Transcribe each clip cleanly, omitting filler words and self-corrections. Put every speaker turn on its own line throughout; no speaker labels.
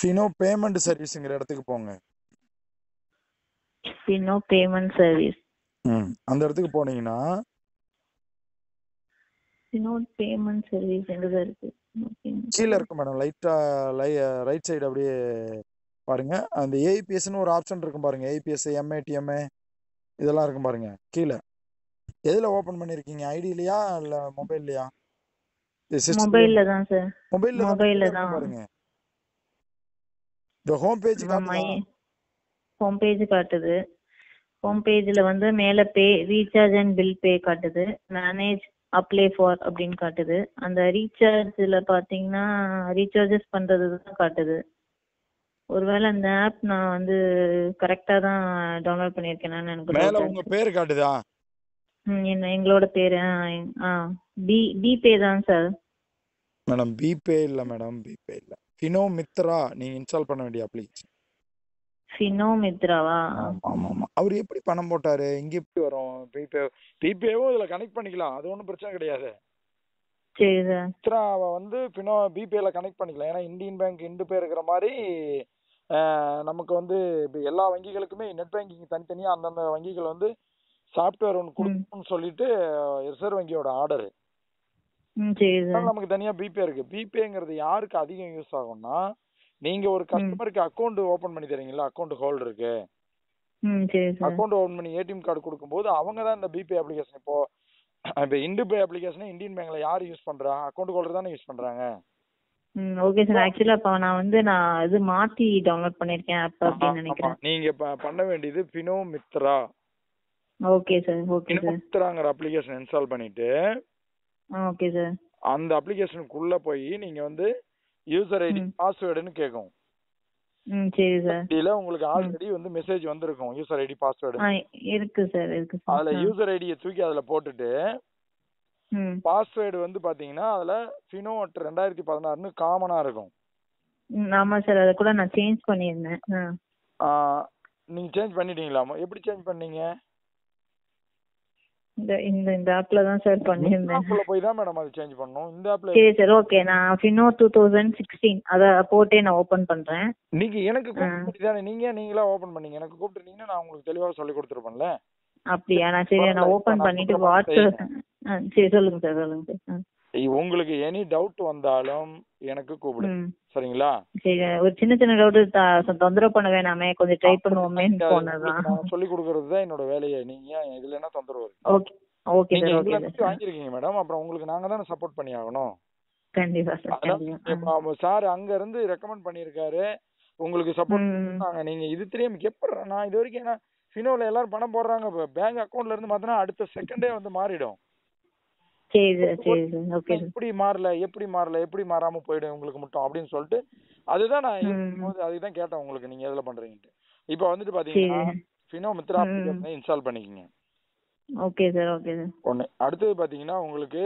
Fino payment சர்வீஸ்ங்கிற இடத்துக்கு போங்க.
fino payment service.
அந்த இடத்துக்கு போனீங்கன்னா
fino payment service எங்க இருக்கு?
கீழே இருக்கு மேடம். லைட்டா ரைட் சைடு அப்படியே பாருங்க. அந்த ஏபிஎஸ்ன்னு ஒரு ஆப்ஷன் இருக்கும் பாருங்க. ஏபிஎஸ், எம்ஏடிஎம் இதெல்லாம் இருக்கும் பாருங்க. கீழே எதுல ஓபன் பண்ணிருக்கீங்க? ஐடியிலயா இல்ல மொபைல்லையா?
மொபைல்ல தான் சார்.
மொபைல்ல தான் பாருங்க. இந்த ஹோம் பேஜ் காட்டுதா?
ஹோம் பேஜ் காட்டுது. ஹோம் பேஜ்ல வந்து மேல pay, recharge and bill pay காட்டுது. மேனேஜ், அப்ளை ஃபார் அப்படின்னு காட்டுது. அந்த ரீசார்ஜ்ல பாத்தீங்கன்னா ரீசார்ஜஸ் பண்றது தான் காட்டுது. ஒருவேளை அந்த ஆப் நான் வந்து கரெக்டா தான் டவுன்லோட் பண்ணிருக்கேன்னு எனக்கு
மேல உங்க பேர் காட்டுதா?
எங்களோட பேரு பி பே தான் சார்.
மேடம் பி பே இல்ல மேடம், பி பே இல்ல. ஃபினோ மித்ரா நீங்க இன்ஸ்டால் பண்ண வேண்டிய அப்ளிகேஷன்.
ஃபினோ மித்ராவா?
ஆமா. அவர் எப்படி பணம் போட்டாரு? இங்க எப்படி வரும்? பிபேவும் இதுல கனெக்ட் பண்ணிக்கலாம், அது ஒன்றும் பிரச்சனை கிடையாது.
சரி சார்.
மித்ராவை வந்து ஃபினோ பிபேல கனெக்ட் பண்ணிக்கலாம். ஏன்னா இந்தியன் பேங்க் இண்டு பே இருக்கிற மாதிரி நமக்கு வந்து இப்போ எல்லா வங்கிகளுக்குமே நெட் பேங்கிங் தனித்தனியா அந்தந்த வங்கிகள் வந்து சாஃப்ட்வேர் ஒன்று கொடுக்கணும்னு சொல்லிட்டு ரிசர்வ் வங்கியோட ஆர்டர். நமக்கு தனியா பிபே இருக்கு. பிபேங்கிறது யாருக்கு அதிகம் யூஸ் ஆகும்னா, நீங்க ஒரு கஸ்டமருக்கு அக்கௌண்ட் ஓபன் பண்ணி தரீங்களா, அக்கௌண்ட் ஹோல்டருக்கு அக்கௌண்ட் ஓபன் பண்ணி ஏடிஎம் கார்டு கொடுக்கும்போது அவங்க தான் இந்த பிபே அப்ளிகேஷன். இப்போ இண்டு பே அப்ளிகேஷன் இந்தியன் பேங்க்ல யார் யூஸ் பண்றா? அக்கௌண்ட் ஹோல்டர் தானே யூஸ் பண்றாங்க.
Okay sir. ஆக்சுவலா அப்ப நான் இது மாத்தி டவுன்லோட் பண்ணிருக்கேன் ஆப் அப்படி நினைக்கிறேன்.
நீங்க பண்ண வேண்டியது Fino Mitra.
Okay sir. Okay sir.
மித்ராங்கற அப்ளிகேஷன் இன்ஸ்டால் பண்ணிட்டு
ஓகே சார்.
அந்த அப்ளிகேஷனுக்குள்ள போய் நீங்க வந்து யூசர் ஐடி பாஸ்வேர்டுன்னு கேக்கும்.
சரி சார்.
இதுல உங்களுக்கு ஆல்ரெடி வந்து மெசேஜ் வந்திருக்கும் யூசர் ஐடி பாஸ்வேர்டு.
இருக்கு சார், இருக்கு சார்.
அதுல யூசர் ஐடியை தூக்கி அதுல போட்டுட்டு பாஸ்வேர்டு வந்து பாத்தீங்கன்னா அதுல ஃபினோ 2016ன்னு காமனா இருக்கும்.
ஆமா சார், அத கூட நான் சேஞ்ச் பண்ணிருந்தேன்.
நீங்க சேஞ்ச் பண்ணிட்டீங்களா? எப்படி சேஞ்ச் பண்ணீங்க?
இந்த ஆப்ல தான் சார் பண்ணிருந்தேன்.
ஆப்ல போய் தான் மேடம் அது சேஞ்ச் பண்ணனும். இந்த ஆப்ல
சரி சார். ஓகே, நான் ஃபினோ 2016 அத போட்டே நான் ஓபன் பண்றேன்.
நீங்க எனக்கு கூப்பிட்டு தானே நீங்களா ஓபன் பண்ணீங்க. எனக்கு கூப்பிட்டுட்டீங்கன்னா நான் உங்களுக்கு தெளிவா சொல்லி கொடுத்துருப்பேன்ல.
அப்படியா? நான் ஓபன் பண்ணிட்டு வாட்ஸ்அப். சரி சொல்லுங்க சார், சொல்லுங்க சார்.
உங்களுக்கு எனி டவுட் வந்தாலும் எனக்கு கூப்பிடுங்க, சரிங்களா?
சரி, ஒரு சின்ன டவுட் தொந்தரவு பண்ண வேணாமே, கொஞ்சம் ட்ரை பண்ணுவோமேன்னு போனதான்.
நான் சொல்லி கொடுக்கிறது தான் என்னோட வேலையே. நீங்க இதுல என்ன தொந்தரவு?
Okay okay sir. Okay sir.
வாங்கிருக்கீங்க மேடம், அப்புறம் உங்களுக்கு நாங்க தானே சப்போர்ட் பண்ணி ஆகணும்.
கண்டிப்பா சார்.
சார் அங்க இருந்து ரெக்கமெண்ட் பண்ணிருக்காரு உங்களுக்கு சப்போர்ட் பண்ணாங்க. நீங்க இது தெரியாம எப்படி நான் இது வரைக்கும் ஏன்னா ஃபினோல எல்லாரும் பணம் போடுறாங்க, பேங்க் அக்கவுண்ட்ல இருந்து மாத்தினா அடுத்த செகண்டே வந்து மாறிடும்.
சரி சார், சரி சார். Okay sir.
எப்படி மாறாம போயிடும் உங்களுக்கு மட்டும் அப்படின்னு சொல்லிட்டு அதுதான் நான் அதுதான் கேட்டேன் உங்களுக்கு நீங்க எதுல பண்றீங்கன்னு. இப்போ வந்துட்டு பாத்தீங்கன்னா ஃபினோ மித்ரா அப்ளிகேஷனை இன்ஸ்டால் பண்ணிக்கங்க.
Okay sir. Okay sir.
ஒண்ணு. அடுத்தது பாத்தீங்கன்னா உங்களுக்கு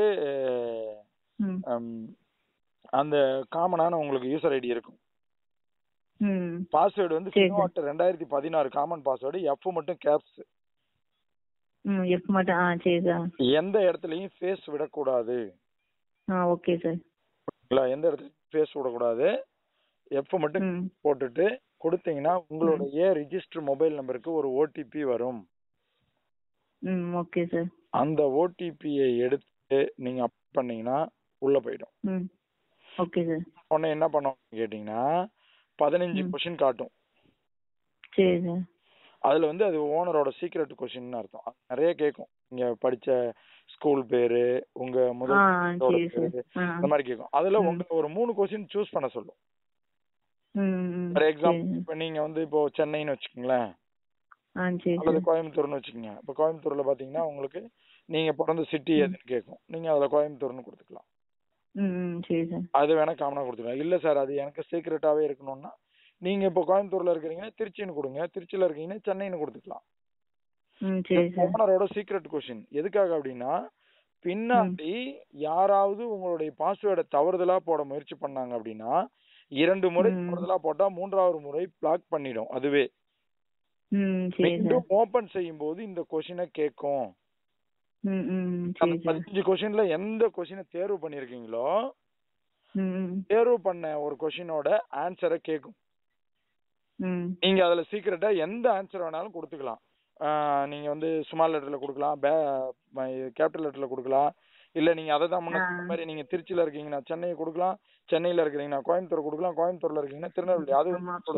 அந்த காமனான உங்களுக்கு யூசர் ஐடி இருக்கும். பாஸ்வேர்டு வந்து ஃபினோ 2016 காமன் பாஸ்வேர்டு. எஃப் மட்டும் கேப்ஸ்.
எஃப் மட்டும். சரி சார்.
எந்த இடத்துலயும் ஃபேஸ் விடக்கூடாது.
Okay sir.
எந்த இடத்துலயும் ஃபேஸ் விடக்கூடாது. எஃப் மட்டும் போட்டுட்டு கொடுத்தீங்கன்னா உங்களுடைய ரிஜிஸ்டர் மொபைல் நம்பருக்கு ஒரு ஓடிபி வரும்.
Okay sir.
அந்த ஓடிபியை எடுத்து நீங்க அப் பண்ணீங்கன்னா உள்ள போய்டும்.
Okay sir.
உடனே என்ன பண்ணணும் கேட்டீங்கன்னா 15 क्वेश्चन காட்டும்.
சரி சார்.
அதுல வந்து அது ஓனரோட சீக்ரெட் क्वेश्चन அர்த்தம். நிறைய கேக்கும். நீங்க படிச்ச ஸ்கூல் பேரு, உங்க முதல் பேரு, அந்த மாதிரி கேக்கும். அதுல உங்களுக்கு ஒரு 3 क्वेश्चन சூஸ் பண்ண சொல்லும். ஃபார் எக்ஸாம்பிள் இப்போ நீங்க வந்து இப்போ சென்னைன்னு வச்சுக்கோங்களேன், அல்லது கோயம்புத்தூர்னு வச்சுக்கோங்க. இப்போ கோயம்புத்தூர்ல பாத்தீங்கன்னா உங்களுக்கு நீங்க பிறந்த சிட்டி எதுன்னு கேட்கும். நீங்க அதுல கோயம்புத்தூர்னு கொடுத்துக்கலாம். அது வேணா காமனா கொடுத்துக்கலாம். இல்ல சார் அது எனக்கு சீக்ரெட்டாவே இருக்கணும்னா நீங்க இப்போ கோயம்புத்தூர்ல இருக்கிறீங்கன்னா திருச்சின்னு கொடுங்க, திருச்சியில இருக்கீங்கன்னா சென்னைன்னு கொடுத்துக்கலாம். ஓனரோட சீக்ரெட் क्वेश्चन எதுக்காக அப்படின்னா பின்னாடி யாராவது உங்களுடைய பாஸ்வேர்டை தவறுதலா போட முயற்சி பண்ணாங்க அப்படின்னா 2 முறை தவறுதலா போட்டா 3வது முறை பிளாக் பண்ணிடும். அதுவே மீண்டும் ஓபன் செய்யும் போது இந்த क्वेश्चனை கேட்கும். 15 क्वेश्चनல எந்த क्वेश्चனை தேர்வு பண்ணிருக்கீங்களோ தேர்வு பண்ண ஒரு கொஸ்டினோட ஆன்சரை கேட்கும். நீங்க அதுல சீக்கிரட்டா எந்த ஆன்சர் வேணாலும் கொடுத்துக்கலாம். நீங்க வந்து ஸ்மால் லெட்டர்ல கொடுக்கலாம், கேபிட்டல் லெட்டர்ல கொடுக்கலாம். இல்ல நீங்க அதை தான் முன்ன மாதிரி நீங்க திருச்சியில இருக்கீங்கன்னா சென்னை கொடுக்கலாம், சென்னையில இருக்கிறீங்கன்னா கோயம்புத்தூர் கொடுக்கலாம், கோயம்புத்தூர்ல இருக்கீங்கன்னா திருநெல்வேலி, அது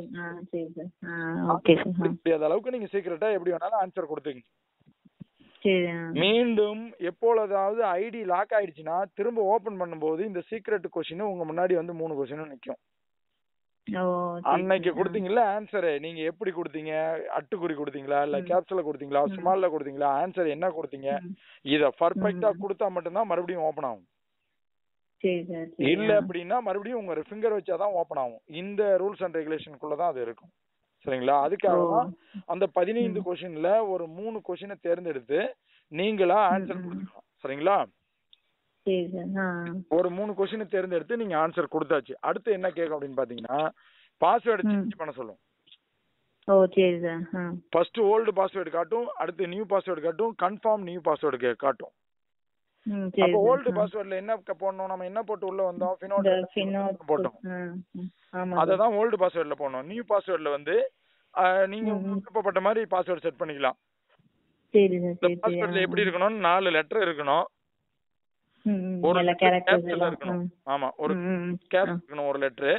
முடியாத அளவுக்கு நீங்க சீக்கிரட்டா எப்படி வேணாலும் ஆன்சர் கொடுத்துங்க. மீண்டும் எப்பொழுதாவது ஐடி லாக் ஆயிடுச்சுன்னா திரும்ப ஓபன் பண்ணும்போது இந்த சீக்ரெட் கொஸ்டின் உங்க முன்னாடி வந்து 3 கொஸ்டினும் நிக்கும். அன்னைக்கு கொடுத்தீங்கல்ல ஆன்சரு, நீங்க எப்படி கொடுத்தீங்க, அட்டுக்குறி கொடுத்தீங்களா இல்ல கேப்சூல கொடுத்தீங்களா ஸ்மால்ல கொடுத்தீங்களா, ஆன்சர் என்ன கொடுத்தீங்க, இத பர்ஃபெக்ட்டா கொடுத்தா மட்டும்தான் மறுபடியும் ஓபன் ஆகும். இல்ல அப்படின்னா மறுபடியும் உங்க ஃபிங்கர் வச்சாதான் ஓபன் ஆகும். இந்த ரூல்ஸ் அண்ட் ரெகுலேஷனுக்குள்ள தான் அது இருக்கும். சரிங்களா? அதுக்காக தான் அந்த 15 கொஸ்டின்ல ஒரு 3 கொஸ்டினை தேர்ந்தெடுத்து நீங்களா ஆன்சர் கொடுத்துக்கலாம். சரிங்களா? ஒரு 3 கொஸ்டினை தேர்ந்தெடுத்து நீங்க ஆன்சர் கொடுத்தாச்சு. அடுத்து என்ன கேட்கும் அப்படின்னு பாத்தீங்கன்னா பாஸ்வேர்டு சேஞ்ச் பண்ண சொல்லும். ஃபர்ஸ்ட் ஓல்டு பாஸ்வேர்டு காட்டும், அடுத்து நியூ பாஸ்வேர்டு காட்டும், கன்ஃபார்ம் நியூ பாஸ்வேர்டு காட்டும். அப்ப ஓல்டு பாஸ்வேர்ட்ல என்ன போடணும், நம்ம என்ன போட்டு உள்ள வந்தோம், ஃபினோ போட்டோம், அததான் ஓல்டு பாஸ்வேர்ட்ல போடணும். நியூ பாஸ்வேர்ட்ல வந்து நீங்க விருப்பப்பட்ட மாதிரி பாஸ்வேர்ட் செட் பண்ணிக்கலாம். பாஸ்வேர்ட்ல எப்படி இருக்கணும், 4 லெட்டர் இருக்கணும், ஒரு கேப்சல் இருக்கணும். ஆமா, ஒரு கேப் இருக்கணும், ஒரு லெட்டர்,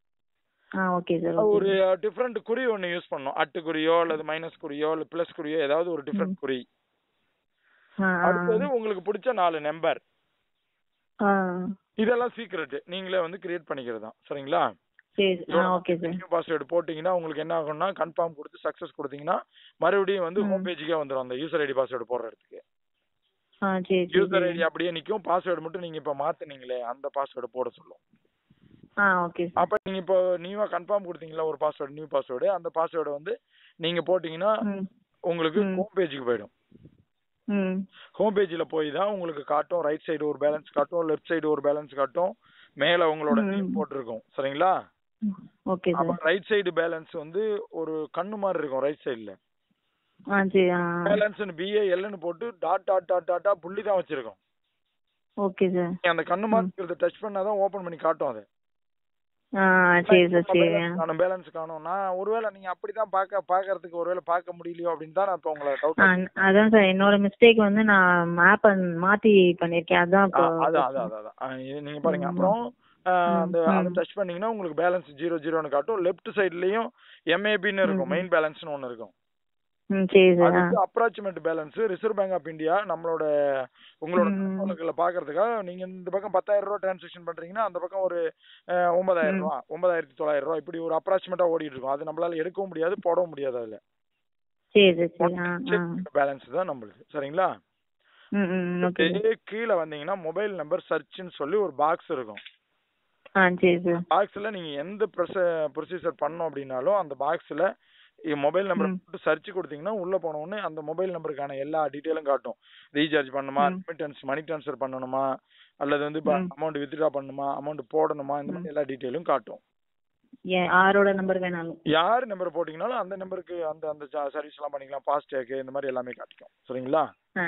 ஒரு டிஃபரெண்ட் குறி ஒன்னு யூஸ் பண்ணணும். அட்டுக்குறியோ அல்லது மைனஸ் குறியோ இல்ல பிளஸ் குறியோ ஏதாவது ஒரு டிஃபரெண்ட் குறி. அடுத்தது உங்களுக்கு பிடிச்ச 4 நம்பர். இதெல்லாம் சீக்ரெட், நீங்களே வந்து கிரியேட் பண்ணிக்கிறது தான். சரிங்களா? நியூ பாஸ்வேர்டு போட்டீங்கன்னா உங்களுக்கு என்ன ஆகும்னா கன்ஃபார்ம் கொடுத்து சக்சஸ் கொடுத்தீங்கன்னா மறுபடியும் வந்து ஹோம் பேஜுக்கே வந்துடும். அந்த யூசர் ஐடி பாஸ்வேர்டு போடுற இடத்துக்கு யூசர் ஐடி அப்படியே நிக்கும், பாஸ்வேர்டு மட்டும் நீங்க இப்ப மாத்துனீங்களே அந்த பாஸ்வேர்டு போட சொல்லும். அப்ப நீங்க இப்போ நியூவா கன்ஃபார்ம் கொடுத்தீங்களா ஒரு பாஸ்வேர்டு, நியூ பாஸ்வேர்டு, அந்த பாஸ்வேர்டு வந்து நீங்க போட்டீங்கன்னா உங்களுக்கு ஹோம் பேஜுக்கு போயிடும். ஹோம் பேஜ்ல போய் தான் உங்களுக்கு காட்டும். ரைட் சைடு ஒரு பேலன்ஸ் காட்டும், லெஃப்ட் சைடு ஒரு பேலன்ஸ் காட்டும், மேல உங்களோட நேம் போட்டிருக்கும். சரிங்களா? அப்ப ரைட் சைடு பேலன்ஸ் வந்து ஒரு கண்ணு மாதிரி இருக்கும். ரைட் சைடுல பேலன்ஸ் BAL போட்டு டாட் டாட் டாட் டாட்டா புள்ளி தான் வச்சிருக்கோம். அந்த கண்ணு மாதிரி இருக்கிறத டச் பண்ணாதான் ஓபன் பண்ணி காட்டும். அது பேலன்ஸ் காணும். நான் ஒருவேளை நீங்க அப்படிதான் பாக்குறதுக்கு ஒருவேளை பார்க்க முடியலையோ அப்படின்னு தான் நான் இப்ப உங்களை டவுட்.
அதான் சார் என்னோட மிஸ்டேக் வந்து நான் மேப் மாத்தி பண்ணிருக்கேன்.
அதான் நீங்க பாருங்க. அப்புறம் அந்த அதை டச் பண்ணீங்கன்னா உங்களுக்கு பேலன்ஸ் 00ன்னு காட்டும். லெஃப்ட் சைடுலயும் MABன்னு இருக்கும், மெயின் பேலன்ஸ்னு ஒன்னு இருக்கும். Approximate balance reserve bank of India நம்மளோட உங்களோட பாக்குறதுக்காக நீங்க இந்த பக்கம் 10,000 ரூபாய் டிரான்சாக்சன் பண்றீங்கன்னா அந்த பக்கம் ஒரு 9,000 ரூபாய் 9,900 ரூபாய் இப்படி ஒரு அப்ராக்சிமேட்டா ஓடிட்டு இருக்கும். அது நம்மளால எடுக்கவும் முடியாது போடவும் முடியாது. அதுல பேலன்ஸ் தான் நம்மளுக்கு. சரிங்களா? கீழே வந்தீங்கன்னா மொபைல் நம்பர் சர்ச்னு சொல்லி ஒரு பாக்ஸ் இருக்கும். பாக்ஸ்ல நீங்க எந்த ப்ரொசீஜர் பண்ணணும் அப்படின்னாலும் அந்த பாக்ஸ்ல மொபைல் நம்பர் போட்டு சர்ச் கொடுத்தீங்கன்னா உள்ள போன உடனே அந்த மொபைல் நம்பருக்கான எல்லா டீடைலும் காட்டும். ரீசார்ஜ் பண்ணணுமா, ரெமிட்டன்ஸ் மணி ட்ரான்ஸ்ஃபர் பண்ணணுமா, அல்லது வந்து அமௌண்ட் வித்ட்ரா பண்ணணுமா, அமௌண்ட் போடணுமா, இந்த மாதிரி எல்லா டீடைலும் காட்டும்.
யாரோட நம்பர் வேணாலும்
யார் நம்பர் போட்டீங்கனாலும் அந்த நம்பருக்கு அந்த அந்த சர்வீஸ் எல்லாம் பண்ணிக்கலாம். ஃபாஸ்டேக் இந்த மாதிரி எல்லாமே காட்டிக்கும். சரிங்களா?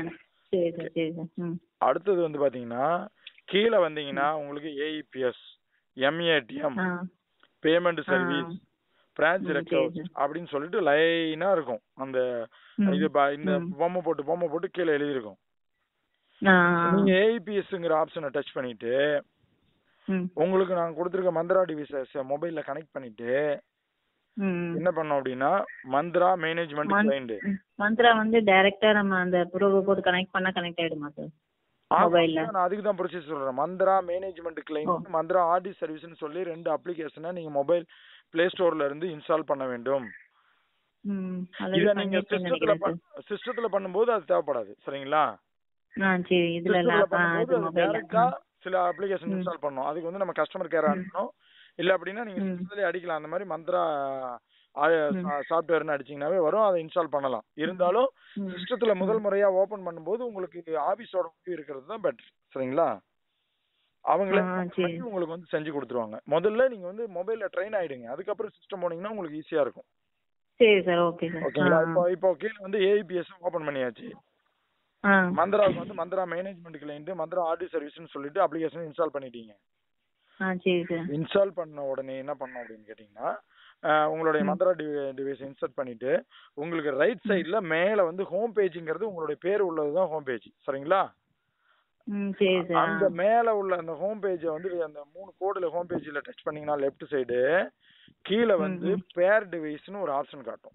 அடுத்தது வந்து பாத்தீங்கன்னா கீழே வந்தீங்கன்னா உங்களுக்கு AEPS, MATM, payment service, branch record அப்படின்னு சொல்லிட்டு லைனா இருக்கும். அந்த இது இந்த பொம்மை போட்டு கீழே எழுதி இருக்கும். நீங்க AEPSங்கிற ஆப்ஷனை டச் பண்ணிட்டு உங்களுக்கு நான் கொடுத்துருக்க மந்த்ரா டிவைசஸ் மொபைல்ல கனெக்ட் பண்ணிட்டு என்ன பண்ணோம் அப்படின்னா மந்த்ரா மேனேஜ்மெண்ட் கிளையண்ட்.
மந்த்ரா வந்து டைரக்டா நம்ம அந்த ப்ரோவை போட்டு கனெக்ட் பண்ணா கனெக்ட் ஆயிடுமா சார் மொபைல்ல?
நான் அதுக்கு தான் ப்ரொசீஜர் சொல்றேன். Mantra management client, Mantra RD சர்வீஸ்னு சொல்லி 2 அப்ளிகேஷனை நீங்க மொபைல் பிளே ஸ்டோர்ல இருந்து இன்ஸ்டால் பண்ண வேண்டும். இத நீங்க சிஸ்டத்துல பண்ணும்போது அது தேவைப்படாது. சரிங்களா? டைரக்டா சில அப்ளிகேஷன் இன்ஸ்டால் பண்ணணும். அதுக்கு வந்து நம்ம கஸ்டமர் கேர் அனுப்பணும். இல்ல அப்படின்னா நீங்க சிஸ்டத்திலே அடிக்கலாம். அந்த மாதிரி மந்த்ரா சாஃப்ட்வேர்னு அடிச்சீங்கன்னாவே வரும், அதை இன்ஸ்டால் பண்ணலாம். இருந்தாலும் சிஸ்டத்துல முதல் முறையா ஓபன் பண்ணும்போது உங்களுக்கு ஆபீஸோட இருக்கிறது தான் பெட்டர். சரிங்களா? அவங்களே உங்களுக்கு வந்து செஞ்சு கொடுத்துருவாங்க. முதல்ல நீங்க வந்து மொபைல்ல ட்ரெயின் ஆயிடுங்க, அதுக்கப்புறம் சிஸ்டம் போனீங்கன்னா உங்களுக்கு ஈஸியா இருக்கும்.
சரி சார், ஓகே சார்.
ஓகேங்களா? இப்போ கீழ வந்து AEPS ஓபன் பண்ணியாச்சு. மந்த்ராவுக்கு வந்து Mantra management client, Mantra RD சர்வீஸ்னு சொல்லிட்டு அப்ளிகேஷன் இன்ஸ்டால் பண்ணிட்டீங்க.
சரி சார்.
இன்ஸ்டால் பண்ண உடனே என்ன பண்ணோம் அப்படின்னு கேட்டீங்கன்னா, உங்களுடைய மந்த்ரா டிவைஸ் இன்ஸ்டால் பண்ணிட்டு உங்களுக்கு ரைட் சைடுல மேல வந்து ஹோம் பேஜ்ங்கிறது உங்களுடைய பேர் உள்ளதுதான் ஹோம் பேஜ். சரிங்களா?
சரி சார்.
அந்த மேல உள்ள அந்த ஹோம் பேஜ வந்து அந்த 3 கோடுல ஹோம் பேஜ்ல டச் பண்ணீங்கன்னா லெஃப்ட் சைடு கீழ வந்து பேர் டிவைஸ்னு ஒரு ஆப்ஷன் காட்டும்.